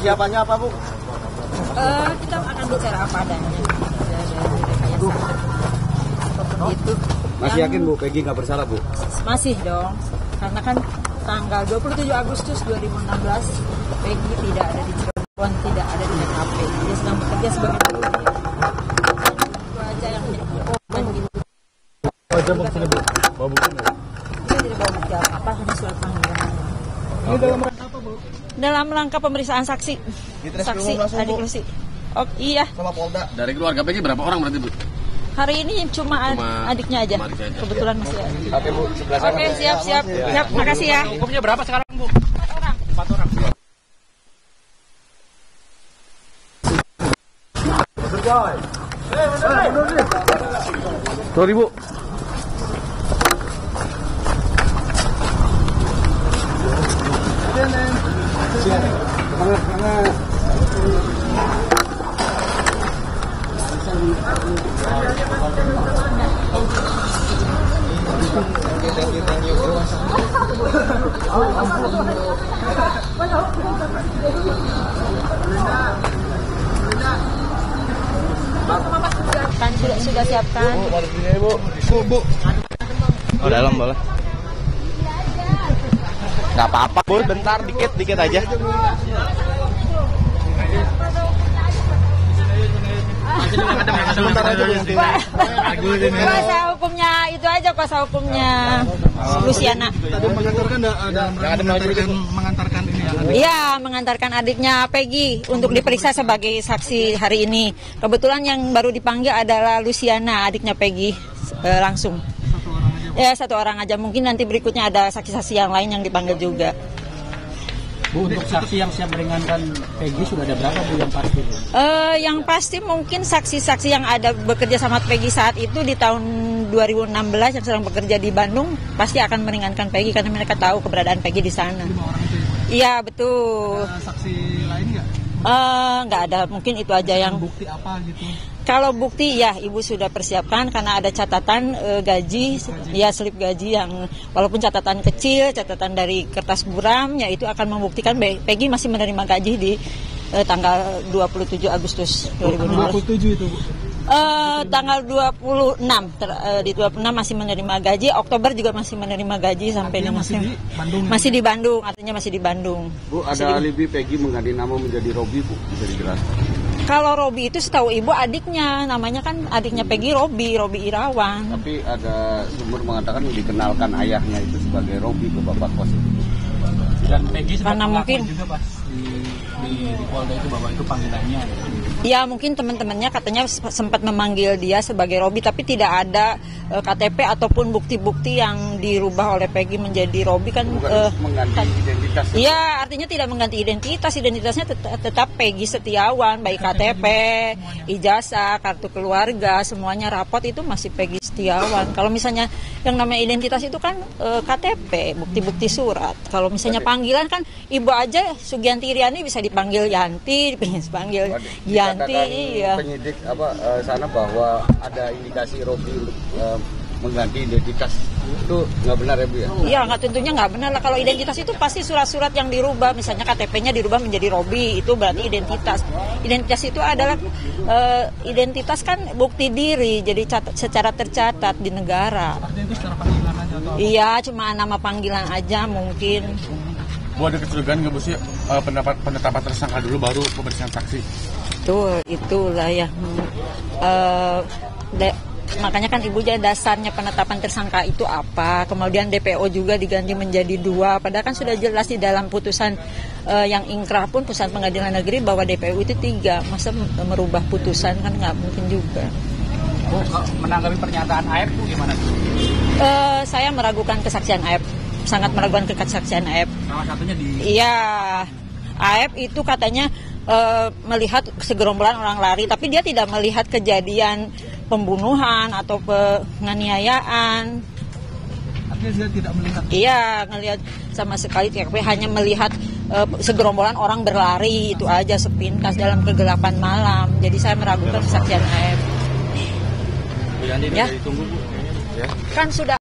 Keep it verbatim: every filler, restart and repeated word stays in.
persiapannya apa, Bu? Uh, kita akan bicara apa adanya. Itu. Masih yakin, Bu, Peggy nggak bersalah, Bu? Masih dong. Karena kan tanggal dua puluh tujuh Agustus dua ribu enam belas Peggy tidak ada di Cirebon, tidak ada di T K P. Dia sedang bekerja sebagai polisi. Itu aja yang menjadi korban gitu. Aja maksudnya, Bu? Bawa bukti nggak? Kita tidak bawa bukti apa-apa, hanya surat panggilan. Ini dalam rangka apa, Bu? Dalam rangka pemeriksaan saksi. Saksi adik Lucy. Oh iya. Sama Polda. Dari keluarga Peggy berapa orang berarti, Bu? Hari ini cuma, cuma adiknya aja. aja. Kebetulan masih ada. Oke, Bu. Oke, siap, siap. Siap, makasih ya. Hukumnya berapa sekarang, Bu? Empat orang. Empat orang. Sorry, Bu. Semangat, semangat. Kan sudah sudah siapkan. Bu, harus ini, Bu. Bu, Bu. Oh, dalam boleh. Gak apa-apa, Bu. Bentar, dikit, dikit aja. Sebentar aja, Bu. Kuasa hukumnya itu aja, kuasa hukumnya Luciana. Tadi mengantarkan ada mengantarkan mengantarkan ini ya. Iya, mengantarkan adiknya Peggy untuk diperiksa sebagai saksi hari ini. Kebetulan yang baru dipanggil adalah Luciana, adiknya Peggy, e, langsung. Ya, satu orang aja. Mungkin nanti berikutnya ada saksi-saksi yang lain yang dipanggil juga. Bu, untuk saksi yang siap meringankan Peggy sudah ada berapa, Bu, yang pasti? Uh, yang pasti mungkin saksi-saksi yang ada bekerja sama Peggy saat itu di tahun dua ribu enam belas yang sedang bekerja di Bandung pasti akan meringankan Peggy karena mereka tahu keberadaan Peggy di sana. Lima orang itu ya? Iya, betul. Ada saksi lain nggak? Uh, nggak ada, mungkin itu aja yang... Bukti apa gitu? Kalau bukti ya Ibu sudah persiapkan karena ada catatan e, gaji, ya slip gaji yang walaupun catatan kecil, catatan dari kertas buram, ya itu akan membuktikan Peggy masih menerima gaji di e, tanggal dua puluh tujuh Agustus dua ribu enam belas. dua puluh tujuh itu, Bu? E, tanggal dua puluh enam, ter, e, di dua puluh enam masih menerima gaji, Oktober juga masih menerima gaji sampai artinya masih di Bandung. Masih di Bandung, artinya masih di Bandung. Bu, ada alibi Peggy mengganti nama menjadi Robi, Bu, bisa dijelaskan? Kalau Robi itu setahu Ibu adiknya, namanya kan adiknya Peggy Robi, Robi Irawan. Tapi ada sumber mengatakan dikenalkan ayahnya itu sebagai Robi ke Bapak kos itu. Dan Peggy sempat karena mungkin juga pas di, di, di Polda itu bahwa itu panggilannya. Ya mungkin teman-temannya katanya sempat memanggil dia sebagai Robi, tapi tidak ada uh, K T P ataupun bukti-bukti yang dirubah oleh Peggy menjadi Robi kan. Bukan uh, mengganti kan, identitas. Iya, artinya tidak mengganti identitas, identitasnya tetap, tetap Peggy Setiawan, baik K T P, ijazah, kartu keluarga, semuanya rapot itu masih Peggy Setiawan. Kalau misalnya yang namanya identitas itu kan uh, K T P, bukti-bukti surat. Kalau misalnya panggilan kan Ibu aja Sugianti Iriani bisa dipanggil Yanti, dipanggil Yanti. Iya. Penyidik apa uh, sana bahwa ada indikasi Robi untuk uh, mengganti identitas itu nggak benar ya, Bu ya? Iya, nggak, tentunya nggak benar lah. Kalau identitas itu pasti surat-surat yang dirubah, misalnya K T P-nya dirubah menjadi Robi, itu berarti identitas. Identitas itu adalah uh, identitas kan bukti diri, jadi catat, secara tercatat di negara. Artinya itu secara panggilan aja atau? Iya, cuma nama panggilan aja mungkin. Bu, ada kecurigaan nggak, Bu, sih uh, pendapat penetapan tersangka dulu baru pemeriksaan saksi? Betul, itulah ya. Hmm. Uh, de, makanya kan Ibu jadi dasarnya penetapan tersangka itu apa, kemudian D P O juga diganti menjadi dua, padahal kan sudah jelas di dalam putusan uh, yang ingkrah pun putusan pengadilan negeri bahwa D P O itu tiga, masa merubah putusan kan nggak mungkin juga. Bu, menanggapi pernyataan A F, Bu, gimana? Uh, saya meragukan kesaksian A F, sangat meragukan kesaksian A F. Salah satunya di... Iya, A F itu katanya uh, melihat segerombolan orang lari, tapi dia tidak melihat kejadian pembunuhan atau penganiayaan. Artinya dia tidak melihat? Iya, ngelihat sama sekali, tapi hanya melihat uh, segerombolan orang berlari, itu aja sepintas dalam kegelapan malam. Jadi saya meragukan kesaksian A F. Bu Yanti, ya. ditunggu, Bu. Ya. Kan sudah